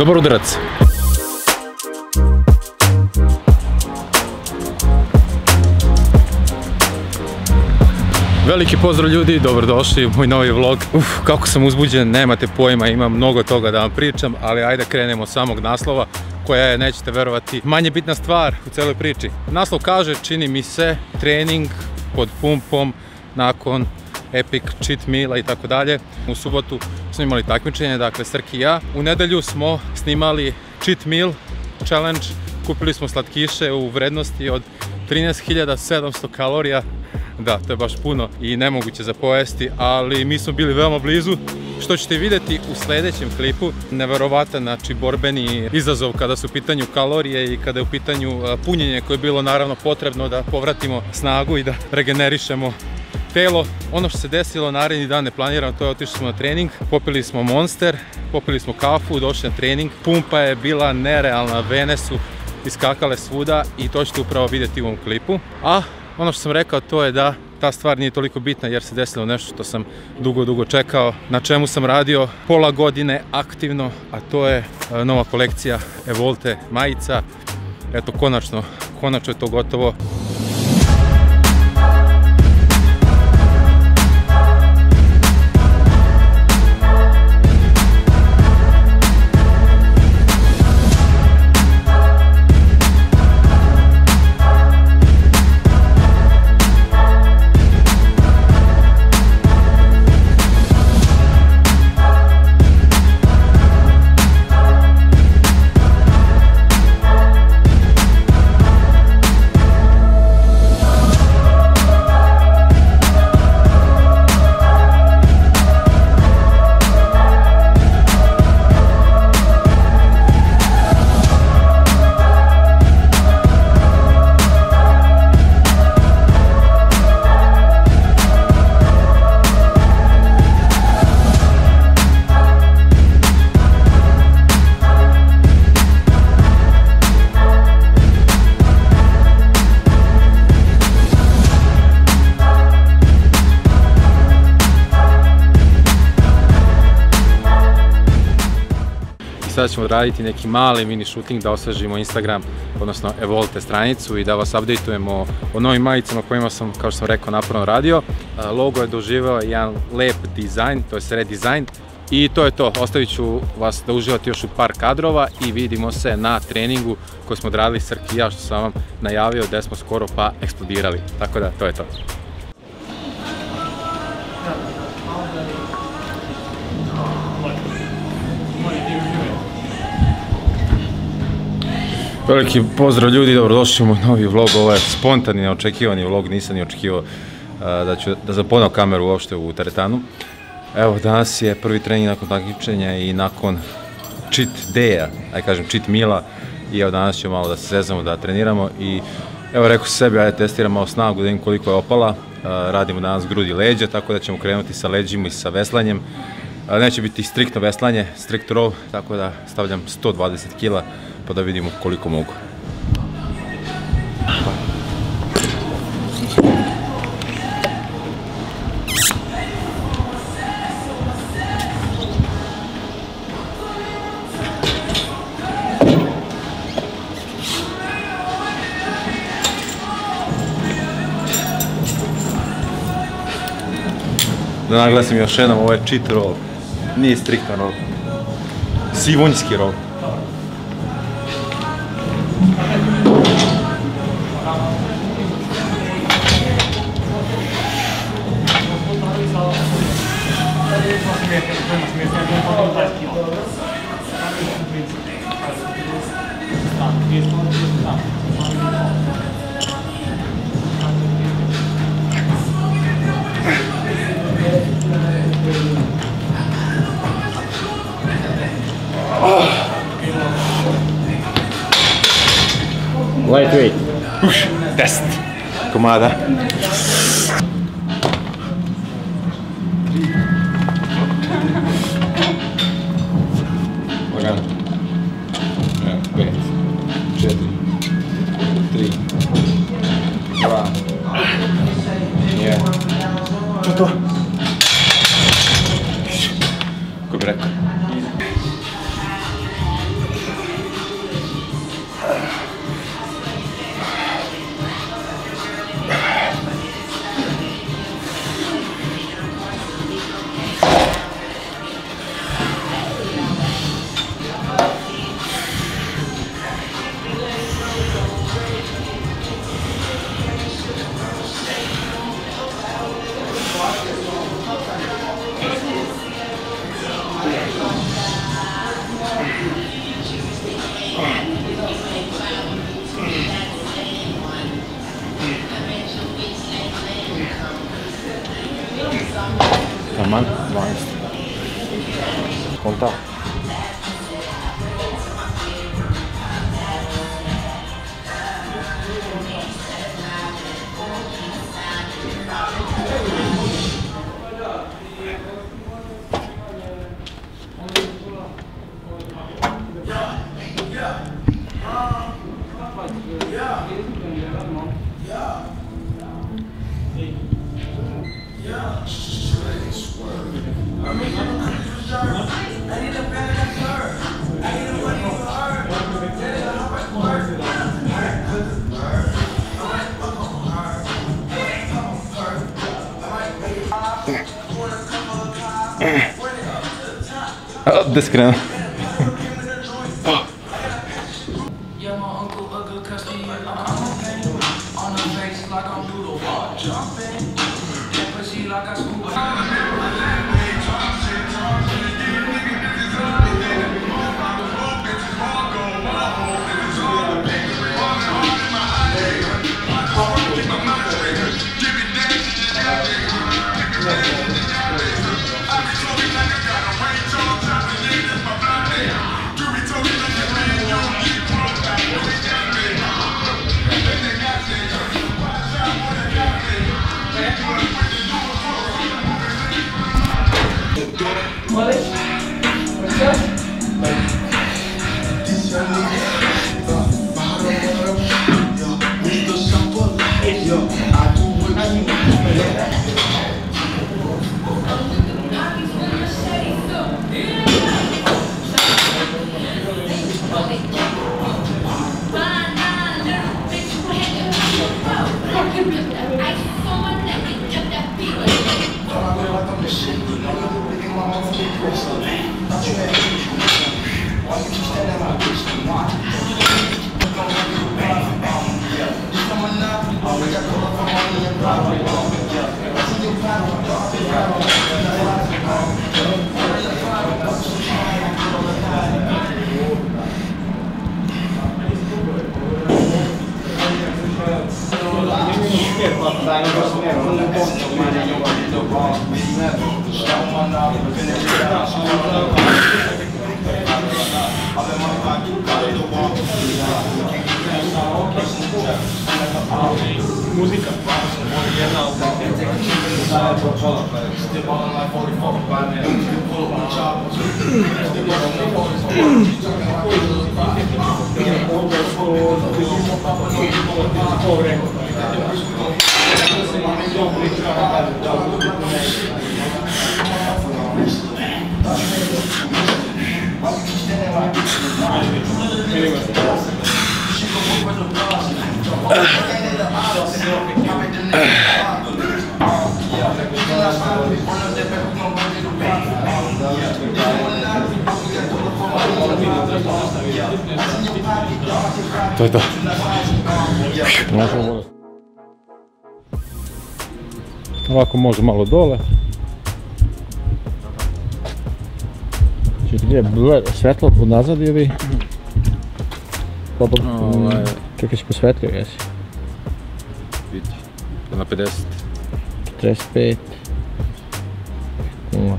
Dobar udarac. Veliki pozdrav ljudi, dobrodošli u moj novi vlog. Kako sam uzbuđen, nemate pojma, imam mnogo toga da vam pričam, ali ajde krenemo od samog naslova, koja je, nećete verovati, manje bitna stvar u celoj priči. Naslov kaže, čini mi se, trening pod pumpom nakon epic cheat meala i tako dalje. U subotu smo imali takmičenje, dakle Srki i ja. U nedelju smo snimali cheat meal challenge, kupili smo slatkiše u vrednosti od 13.700 kalorija. Da, to je baš puno i nemoguće za pojesti, ali mi smo bili veoma blizu, što ćete vidjeti u sljedećem klipu. Neverovatan, znači, borbeni izazov kada su u pitanju kalorije i kada je u pitanju punjenje koje je bilo naravno potrebno da povratimo snagu i da regenerišemo telo. Ono što se desilo naredni dan neplanirano, to je otišli smo na trening, popili smo Monster, popili smo kafu, došli na trening, pumpa je bila nerealna, vene su iskakale svuda i to ćete upravo vidjeti u ovom klipu. A ono što sam rekao, to je da ta stvar nije toliko bitna jer se desilo nešto što sam dugo čekao, na čemu sam radio pola godine aktivno, a to je nova kolekcija Evolte majica. Eto, konačno je to gotovo. Sada ćemo raditi neki mali mini shooting da osvežimo Instagram, odnosno Evolte stranicu i da vas updateujemo o novim majicama kojima sam, kao što sam rekao, naporno radio. Logo je doživao jedan lep dizajn, to je redizajn. I to je to, ostavit ću vas da uživate još u par kadrova i vidimo se na treningu koji smo odradili Srki i ja, što sam vam najavio, gde smo skoro pa eksplodirali. Tako da, to je to. Veliki pozdrav ljudi, dobrodošli u moj novi vlog. Ovo je spontani, neočekivani vlog, nisam ni očekivao da sam poneo kameru uopšte u teretanu. Evo, danas je prvi trening nakon takmičenja i nakon cheat day-a, ajde kažem cheat meala, i evo danas ćemo malo da se sezamo, da treniramo i evo rekao sam sebi, ajde testiram malo snagu, da vidim koliko je opala. Radimo danas grudi i leđa, tako da ćemo krenuti sa leđima i sa veslanjem. Neće biti striktno veslanje, strict row, tako da stavljam 120 kila pa da vidimo koliko mogu. Da naglasim još jednom, ovo je cheat roll, nije striktan roll, sivunjski roll. Lightweight. Test. Komada. Lagano. 5, 4, 3, 2, 1. To. Kako bi rekao? Da skrenem. Muzika. To je to. Ovako može malo dole. Čekaj, gdje je svetlo od nazad ili? Čekaj, si posvetlio, jesi? Vidi, na 50. 45. 0.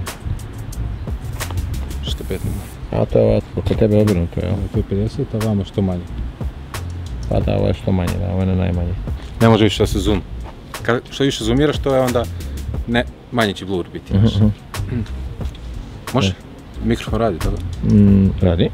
Što 5 nema? A to je ovo, oko tebe obrnuto, jel? To je 50, a vama što manje. Pa da, ovo je što manje, da, ovo je na najmanje. Ne može više da se zoom. Što više zoomiraš, to je onda manje će blur biti. Može? Mikrofon radi toga? Radi.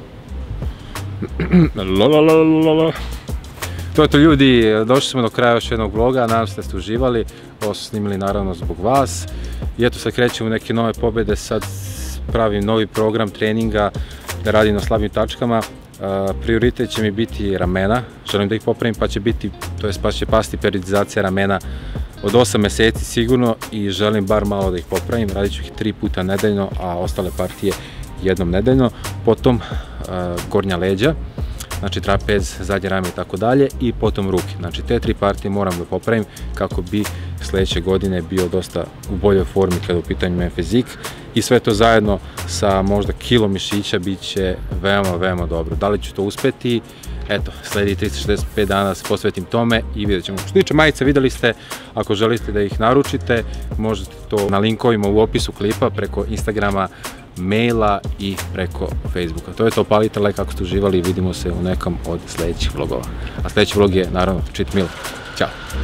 To je to ljudi, došli smo do kraja još jednog vloga, nadam se da ste uživali, ovo su snimili naravno zbog vas. I eto sad krećemo u neke nove pobjede, sad pravim novi program treninga da radim na slabim tačkama. Prioritet će mi biti ramena, želim da ih popravim pa će biti, pa će pasti periodizacija ramena od 8 mjeseci sigurno i želim bar malo da ih popravim, radit ću ih 3 puta nedeljno, a ostale partije jednom nedeljno. Potom gornja leđa, znači trapez, zadnje rame i tako dalje i potom ruke. Znači te 3 partije moram da popravim kako bi sljedeće godine bio dosta u boljoj formi kada u pitanju me fizik i sve to zajedno sa možda kilo mišića bit će veoma, veoma dobro. Da li ću to uspjeti? Eto, sledi 365 dana se posvetim tome i vidjet ćemo. Što se tiče majice, vidjeli ste, ako želite da ih naručite, možete to na linkovima u opisu klipa preko Instagrama, maila i preko Facebooka. To je to, palite like ako ste uživali i vidimo se u nekom od sljedećih vlogova. A sljedeći vlog je naravno cheat meal. Ćao!